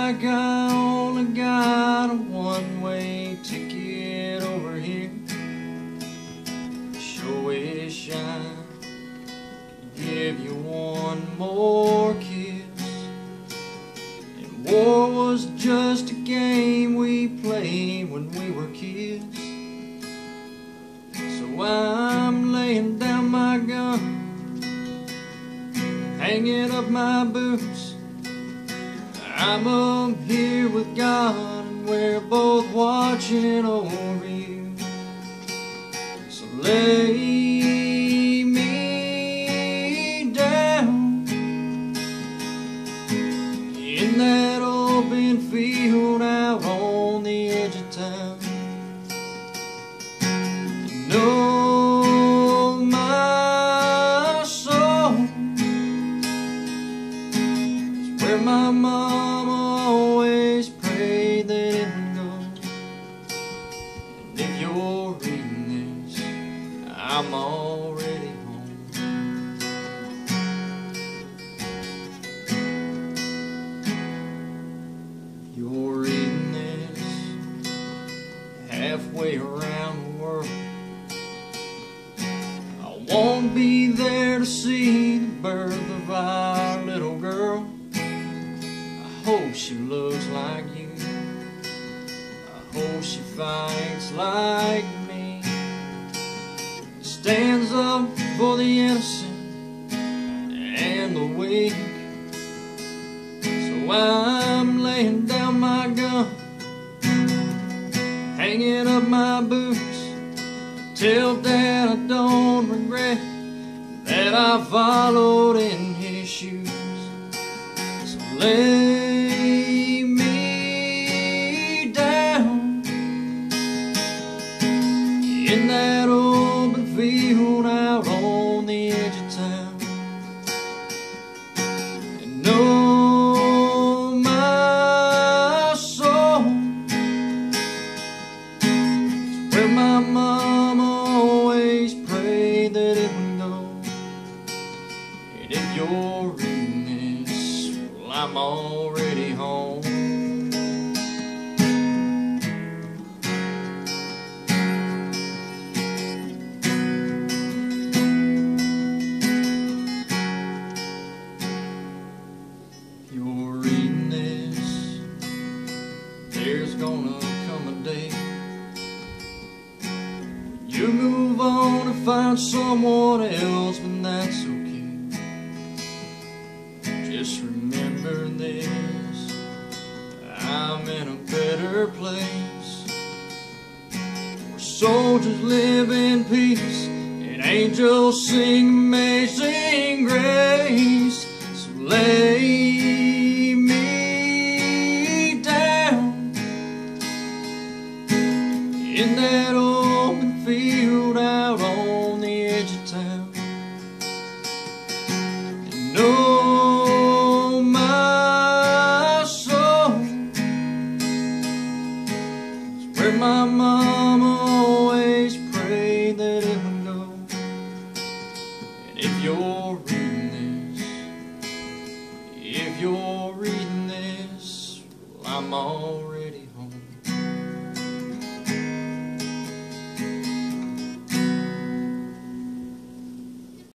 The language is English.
like I only got a one-way ticket over here. Sure wish I could give you one more kiss. And war was just a game we played when we were kids. So I'm laying down my gun, hanging up my boots. I'm up here with God, and we're both watching over you. So lay me down in that open field out on the edge of town. You know my soul is where my mama always prayed that it would go. And if you're reading this, I'm already home. You're reading this halfway around the world. I won't be there to see the birth of our little girl. I hope she looks like you. I hope she fights like me, stands up for the innocent and the weak. So I'm laying down my gun, hanging up my boots. Tell Dad I don't regret that I followed in his shoes. So lay me down in that open field out on the edge of town. And know my soul is where my mama always prayed that it would go. And if you're reading this, well, I'm already home. If you're reading this, there's gonna come a day you move on and find someone else, but that's okay. Just remember this, I'm in a better place, where soldiers live in peace and angels sing amazing grace. So lay me down in that open field out on the edge of town. And know my soul is where my mama always prayed that it would go. And if you're reading this, if you're reading this, well, I'm already